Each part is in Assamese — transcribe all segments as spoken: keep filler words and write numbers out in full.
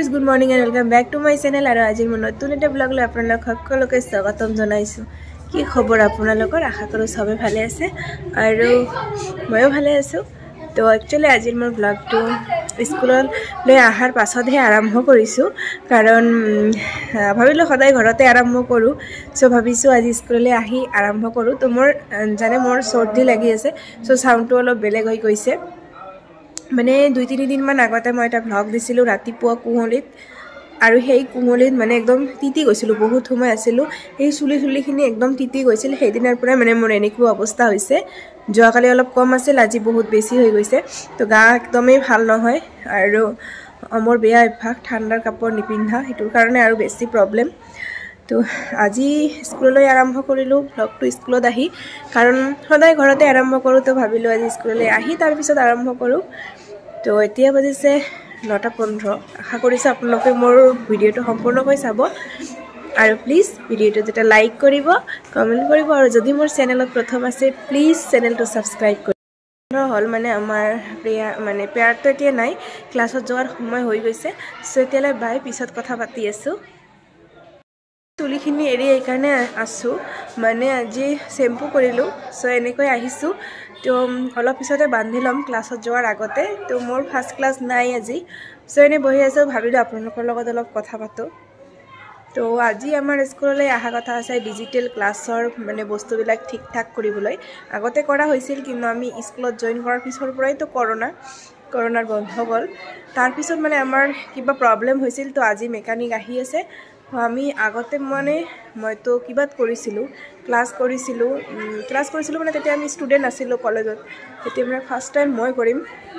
Viewers good morning and welcome back to my channel আৰু আজিৰ মোৰ নতুন এটা ব্লগ লৈ আপোনালোক সকলোকে স্বাগতম জনাইছো। কি খবৰ আপোনালোকৰ? আশা কৰো সবে ভালে আছে আৰু ময়ো ভালে আছো। তো একচুয়ালি আজিৰ মোৰ ব্লগটো স্কুলত লৈ আহাৰ পাছতহে আৰম্ভ কৰিছো, কাৰণ ভাবিলো সদায় ঘৰতে আৰম্ভ কৰো, সো ভাবিছো আজি স্কুললৈ আহি আৰম্ভ কৰো। তো মোৰ জানে মোৰ চৰ্দি লাগি আছে, সো সাউন্ডটো অলপ বেলেগ হৈ গৈছে। মানে দুই তিনি দিন মান আগতে মই এটা ব্লগ দিছিলো ৰাতিপুৱা কুঁৱলীত, আৰু সেই কুঁৱলীত মানে একদম তিতি গৈছিলো, বহুত সময় আছিলো, এই চুলি চুলিখিনি একদম তিতি গৈছিল। সেইদিনাৰ পৰা মানে মোৰ এনেকুৱা অৱস্থা হৈছে। যোৱাকালি অলপ কম আছিল, আজি বহুত বেছি হৈ গৈছে। তো গা একদমেই ভাল নহয়, আৰু মোৰ বেয়া অভ্যাস ঠাণ্ডাৰ কাপোৰ নিপিন্ধা, সেইটোৰ কাৰণে আৰু বেছি প্ৰব্লেম। তো আজি স্কুললৈ আৰম্ভ কৰিলোঁ ব্লগটো স্কুলত আহি, কাৰণ সদায় ঘৰতে আৰম্ভ কৰোঁ। তো ভাবিলোঁ আজি স্কুললৈ আহি তাৰপিছত আৰম্ভ কৰোঁ। তো এতিয়া বাজিছে নটা পোন্ধৰ। আশা কৰিছোঁ আপোনালোকে মোৰ ভিডিঅ'টো সম্পূৰ্ণকৈ চাব, আৰু প্লিজ ভিডিঅ'টো যেতিয়া লাইক কৰিব, কমেণ্ট কৰিব, আৰু যদি মোৰ চেনেলত প্ৰথম আছে প্লিজ চেনেলটো ছাবস্ক্ৰাইব কৰিব। হ'ল মানে আমাৰ প্ৰেয়াৰ মানে প্ৰেয়াৰটো এতিয়া নাই, ক্লাছত যোৱাৰ সময় হৈ গৈছে। চ' এতিয়ালৈ বাই, পিছত কথা পাতি আছোঁ। চুলিখিনি এৰি এইকাৰণে আছোঁ, মানে আজি শ্বেম্পু কৰিলোঁ, চ' এনেকৈ আহিছোঁ। তো অলপ পিছতে বান্ধি ল'ম ক্লাছত যোৱাৰ আগতে। তো মোৰ ফাৰ্ষ্ট ক্লাছ নাই আজি, চ' এনেই বহি আছোঁ, ভাবিলোঁ আপোনালোকৰ লগত অলপ কথা পাতোঁ। তো আজি আমাৰ স্কুললৈ অহা কথা আছে ডিজিটেল ক্লাছৰ মানে বস্তুবিলাক ঠিক ঠাক কৰিবলৈ। আগতে কৰা হৈছিল, কিন্তু আমি স্কুলত জইন কৰাৰ পিছৰ পৰাইতো কৰোণা কৰোণাৰ বন্ধ গ'ল। তাৰপিছত মানে আমাৰ কিবা প্ৰব্লেম হৈছিল, তো আজি মেকানিক আহি আছে। আমি আগতে মানে মইতো কিবাত কৰিছিলোঁ, ক্লাছ কৰিছিলোঁ ক্লাছ কৰিছিলোঁ মানে তেতিয়া আমি ষ্টুডেণ্ট আছিলোঁ কলেজত, তেতিয়া মানে ফাৰ্ষ্ট টাইম মই কৰিম।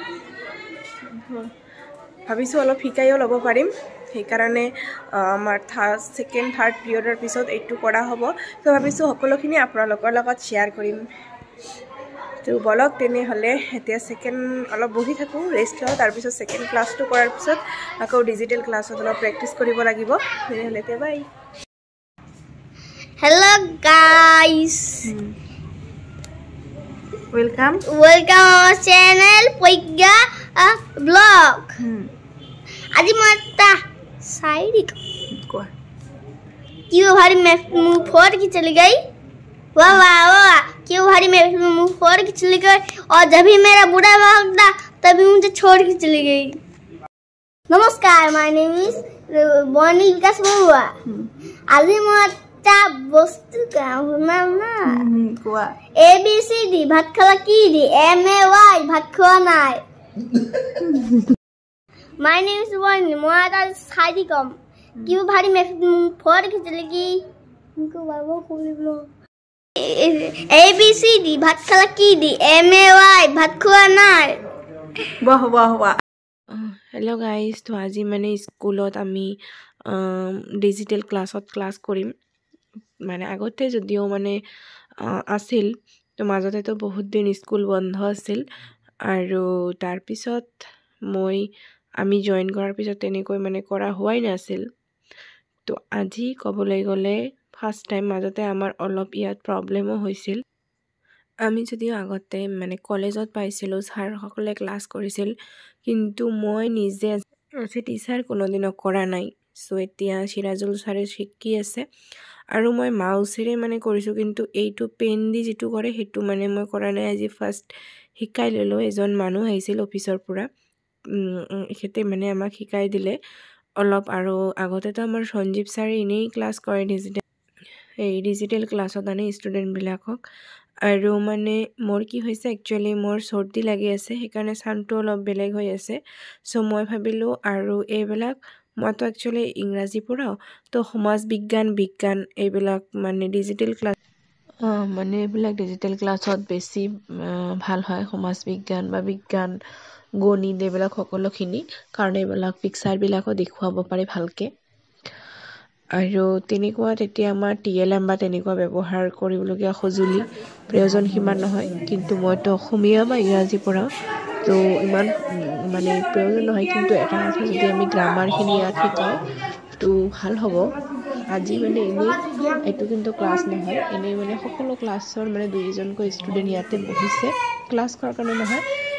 ভাবিছোঁ অলপ শিকাইও ল'ব পাৰিম, সেইকাৰণে আমাৰ থাৰ্ড ছেকেণ্ড থাৰ্ড পিৰিয়ডৰ পিছত এইটো কৰা হ'ব। তো ভাবিছোঁ সকলোখিনি আপোনালোকৰ লগত শ্বেয়াৰ কৰিম। তো বলক তেনেহ'লে এতিয়া ছেকেণ্ড অলপ বহি থাকোঁ, ৰেষ্ট লওঁ, তাৰপিছত ছেকেণ্ড ক্লাছটো কৰাৰ পিছত আকৌ ডিজিটেল ক্লাছত অলপ প্ৰেক্টিছ কৰিব লাগিব। তেনেহ'লে এতিয়া বাই। Hello guys, welcome welcome our channel Poigya uh, vlog. আজি মই এটা शायरी কোৱা। क्यों भारी मैं मुंह फोड़ के चली गई, वाह वाह वाह, क्यों भारी मैं मुंह फोड़ के चली गई, और जब भी मेरा बुरा वक्त था तभी मुझे छोड़ के चली गई। नमस्कार, माय नेम इज बनी विकास बरुआ। আজি মই এটা বস্তু শুনাম না, কোৱা। এ বি চি ডি ভাত খালা কি দি, এম এ ৱাই ভাত খোৱা নাই। माय नेम इज बनी, মই এটা শায়রি কম। क्यों भारी मैं फोड़ के चली गई, इनको बाबा खोल लो। ए बी सी डी ভাত খালা কি দি, এম এ ৱাই ভাত খোৱা নাই। বাহ বাহ বাহ। হেল্ল' গাইজ, তো আজি মানে স্কুলত আমি ডিজিটেল ক্লাছত ক্লাছ কৰিম। মানে আগতে যদিও মানে আছিল, তো মাজতেতো বহুত দিন স্কুল বন্ধ আছিল, আৰু তাৰপিছত মই আমি জইন কৰাৰ পিছত তেনেকৈ মানে কৰা হোৱাই নাছিল। তো আজি ক'বলৈ গ'লে ফাৰ্ষ্ট টাইম। মাজতে আমাৰ অলপ ইয়াত প্ৰব্লেমো হৈছিল। আমি যদিও আগতে মানে কলেজত পাইছিলোঁ, ছাৰসকলে ক্লাছ কৰিছিল, কিন্তু মই নিজে আজি টিচাৰ কোনোদিনো কৰা নাই। চ' এতিয়া চিৰাজুল ছাৰে শিকি আছে, আৰু মই মাউচেৰে মানে কৰিছোঁ, কিন্তু এইটো পেন দি যিটো কৰে সেইটো মানে মই কৰা নাই। আজি ফাৰ্ষ্ট শিকাই ল'লোঁ। এজন মানুহ আহিছিল অফিচৰ পৰা, এখেতে মানে আমাক শিকাই দিলে অলপ। আৰু আগতেতো আমাৰ সঞ্জীৱ ছাৰে এনেই ক্লাছ কৰে ডিজিটেল এই ডিজিটেল ক্লাছত আনে ষ্টুডেণ্টবিলাকক। আৰু মানে মোৰ কি হৈছে, একচুৱেলি মোৰ চৰ্দি লাগি আছে, সেইকাৰণে চাউণ্ডটো অলপ বেলেগ হৈ আছে। চ' মই ভাবিলোঁ, আৰু এইবিলাক মইতো একচুৱেলি ইংৰাজী পঢ়াওঁ, তো সমাজ বিজ্ঞান বিজ্ঞান এইবিলাক মানে ডিজিটেল ক্লাছ মানে এইবিলাক ডিজিটেল ক্লাছত বেছি ভাল হয়, সমাজ বিজ্ঞান বা বিজ্ঞান গণিত এইবিলাক সকলোখিনি, কাৰণ এইবিলাক পিকচাৰবিলাকো দেখুৱাব পাৰে ভালকৈ। আৰু তেনেকুৱা তেতিয়া আমাৰ টি এল এম বা তেনেকুৱা ব্যৱহাৰ কৰিবলগীয়া সঁজুলি প্ৰয়োজন সিমান নহয়, কিন্তু মইতো অসমীয়া বা ইংৰাজী পঢ়াওঁ, তো ইমান মানে প্ৰয়োজন নহয়। কিন্তু এটা কথা, যদি আমি গ্ৰামাৰখিনি ইয়াত শিকাওঁ তো ভাল হ'ব। আজি মানে এনেই এইটো কিন্তু ক্লাছ নহয়, এনেই মানে সকলো ক্লাছৰ মানে দুই এজনকৈ ষ্টুডেণ্ট ইয়াতে বহিছে, ক্লাছ কৰাৰ কাৰণে নহয়,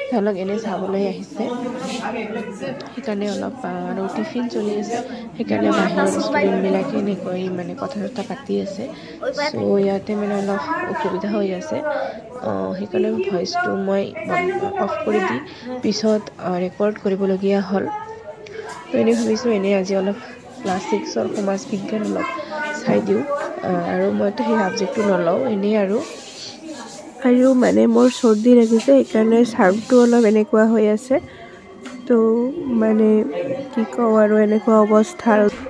তেওঁলোক এনে চাবলৈ আহিছে সেইকাৰণে অলপ আৰু টিফিন চলি আছে সেইকাৰণে বাহিৰৰ ষ্টুডেণ্টবিলাকে এনেকৈ মানে কথা চথা পাতি আছে চ' ইয়াতে মানে অলপ অসুবিধা হৈ আছে সেইকাৰণে ভইচটো মই অফ কৰি দি পিছত ৰেকৰ্ড কৰিবলগীয়া হ'ল তো এনেই ভাবিছোঁ এনেই আজি অলপ ক্লাছ ছিক্সৰ সমাজ বিজ্ঞান অলপ চাই দিওঁ আৰু মইতো সেই ছাবজেক্টটো নলওঁ এনেই আৰু আৰু মানে মোৰ চৰ্দি লাগিছে সেইকাৰণে চাৰ্ভটো অলপ এনেকুৱা হৈ আছে তো মানে কি কওঁ আৰু এনেকুৱা অৱস্থা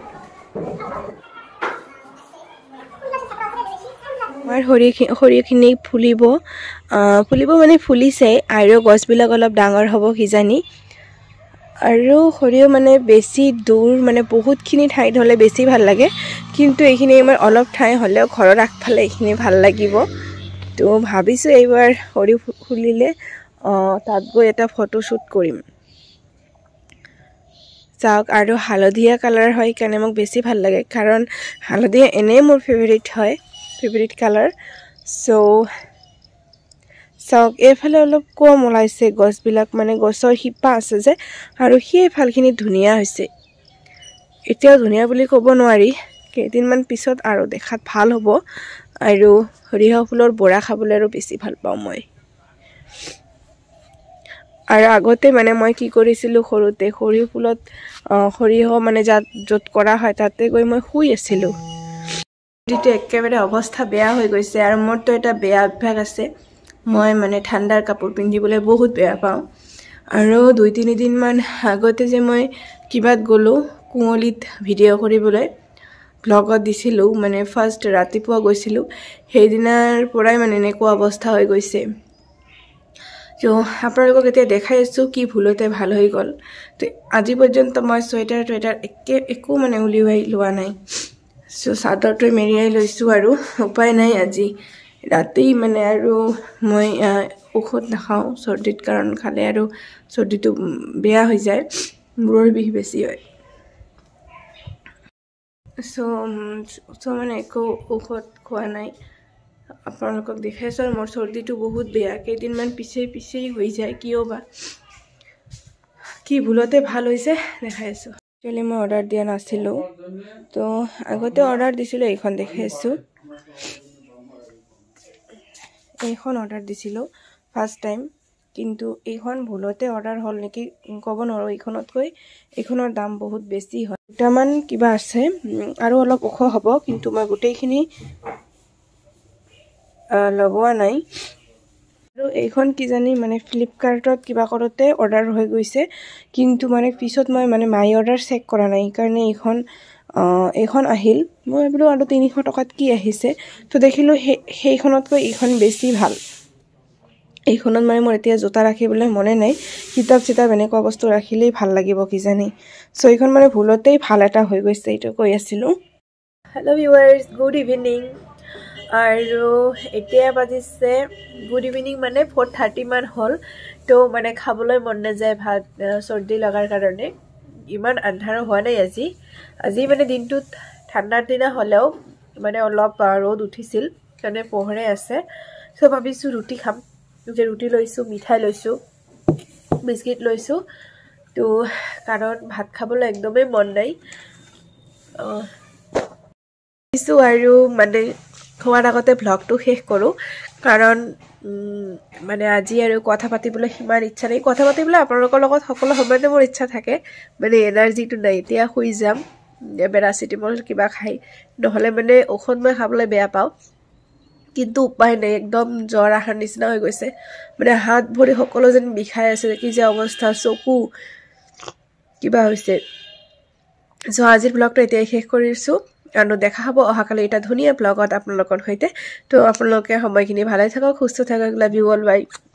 আমাৰ সৰিয়হ সৰিয়হখিনি ফুলিব ফুলিব মানে ফুলিছে আৰু গছবিলাক অলপ ডাঙৰ হ'ব কিজানি আৰু সৰিয়হ মানে বেছি দূৰ মানে বহুতখিনি ঠাইত হ'লে বেছি ভাল লাগে কিন্তু এইখিনি আমাৰ অলপ ঠাই হ'লেও ঘৰৰ আগফালে এইখিনি ভাল লাগিব তো ভাবিছোঁ এইবাৰ সৰিয়হ ফুলিলে তাত গৈ এটা ফটোশ্বুট কৰিম চাওক আৰু হালধীয়া কালাৰ হয় কাৰণে মোক বেছি ভাল লাগে কাৰণ হালধীয়া এনেই মোৰ ফেভাৰিট হয় ফেভাৰিট কালাৰ চ' চাওক এইফালে অলপ কম ওলাইছে গছবিলাক মানে গছৰ শিপা আছে যে আৰু সেইফালখিনি ধুনীয়া হৈছে এতিয়াও ধুনীয়া বুলি ক'ব নোৱাৰি কেইদিনমান পিছত আৰু দেখাত ভাল হ'ব আৰু সৰিয়হ ফুলৰ বৰা খাবলৈ আৰু বেছি ভাল পাওঁ মই আৰু আগতে মানে মই কি কৰিছিলোঁ সৰুতে সৰিয়হ ফুলত সৰিয়হ মানে যাত য'ত কৰা হয় তাতে গৈ মই শুই আছিলোঁ যিটো একেবাৰে অৱস্থা বেয়া হৈ গৈছে আৰু মোৰতো এটা বেয়া অভ্যাস আছে মই মানে ঠাণ্ডাৰ কাপোৰ পিন্ধিবলৈ বহুত বেয়া পাওঁ আৰু দুই তিনিদিনমান আগতে যে মই কিবাত গ'লোঁ কুঁৱলীত ভিডিঅ' কৰিবলৈ ব্লগত দিছিলোঁ মানে ফাৰ্ষ্ট ৰাতিপুৱা গৈছিলোঁ সেইদিনাৰ পৰাই মানে এনেকুৱা অৱস্থা হৈ গৈছে তো আপোনালোকক এতিয়া দেখাই আছোঁ কি ভুলতে ভাল হৈ গ'ল তো আজি পৰ্যন্ত মই চুৱেটাৰ টুৱেটাৰ একে একো মানে উলিওৱাই লোৱা নাই চ' চাদৰটো মেৰিয়াই লৈছোঁ আৰু উপায় নাই আজি ৰাতি মানে আৰু মই ঔষধ নাখাওঁ চৰ্দিত কাৰণ খালে আৰু চৰ্দিটো বেয়া হৈ যায় মূৰৰ বিষ বেছি হয় চ' চ' মানে একো ঔষধ খোৱা নাই আপোনালোকক দেখাইছোঁ আৰু মোৰ চৰ্দিটো বহুত বেয়া কেইদিনমান পিছে পিছেই হৈ যায় কিয় বা কি ভুলতে ভাল হৈছে দেখাই আছোঁ একচুৱেলি মই অৰ্ডাৰ দিয়া নাছিলোঁ তো আগতে অৰ্ডাৰ দিছিলোঁ এইখন দেখাইছোঁ এইখন অৰ্ডাৰ দিছিলোঁ ফাৰ্ষ্ট টাইম কিন্তু এইখন ভুলতে অৰ্ডাৰ হ'ল নেকি ক'ব নোৱাৰোঁ এইখনতকৈ এইখনৰ দাম বহুত বেছি হয় দুটামান কিবা আছে আৰু অলপ ওখ হ'ব কিন্তু মই গোটেইখিনি লগোৱা নাই আৰু এইখন কিজানি মানে ফ্লিপকাৰ্টত কিবা কৰোঁতে অৰ্ডাৰ হৈ গৈছে কিন্তু মানে পিছত মই মানে মাই অৰ্ডাৰ চেক কৰা নাই সেইকাৰণে এইখন এইখন আহিল মই ভাবিলোঁ আৰু তিনিশ টকাত কি আহিছে তো দেখিলোঁ সেই সেইখনতকৈ এইখন বেছি ভাল এইখনত মানে মোৰ এতিয়া জোতা ৰাখিবলৈ মনে নাই কিতাপ চিতাপ এনেকুৱা বস্তু ৰাখিলেই ভাল লাগিব কিজানি চ' এইখন মানে ভুলতেই ভাল এটা হৈ গৈছে এইটো কৈ আছিলোঁ হেল্ল' ভিউৱাৰ্ছ গুড ইভিনিং আৰু এতিয়া বাজিছে গুড ইভিনিং মানে ফ'ৰ থাৰ্টিমান হ'ল তো মানে খাবলৈ মন নাযায় ভাত চৰ্দি লগাৰ কাৰণে ইমান আন্ধাৰো হোৱা নাই আজি আজি মানে দিনটোত ঠাণ্ডাৰ দিনা হ'লেও মানে অলপ ৰ'দ উঠিছিল কাৰণে পোহৰে আছে চ' ভাবিছোঁ ৰুটি খাম যে ৰুটি লৈছোঁ মিঠাই লৈছোঁ বিস্কিট লৈছোঁ তো কাৰণ ভাত খাবলৈ একদমেই মন নাই ভাবিছোঁ আৰু মানে খোৱাৰ আগতে ভ্লগটো শেষ কৰোঁ কাৰণ মানে আজি আৰু কথা পাতিবলৈ সিমান ইচ্ছা নাই কথা পাতিবলৈ আপোনালোকৰ লগত সকলো সময়তে মোৰ ইচ্ছা থাকে মানে এনাৰ্জিটো নাই এতিয়া শুই যাম পেৰাচিটামল কিবা খাই নহ'লে মানে ঔষধ মই খাবলৈ বেয়া পাওঁ কিন্তু উপায় নাই একদম জ্বৰ অহাৰ নিচিনা হৈ গৈছে মানে হাত ভৰি সকলো যেন বিষাই আছে কি যে অৱস্থা চকু কিবা হৈছে চ' আজিৰ ব্লগটো এতিয়াই শেষ কৰিছোঁ আৰু দেখা হ'ব অহাকালি এটা ধুনীয়া ব্লগত আপোনালোকৰ সৈতে তো আপোনালোকে সময়খিনি ভালে থাকক সুস্থ থাকক লাভ ইউ অল বাই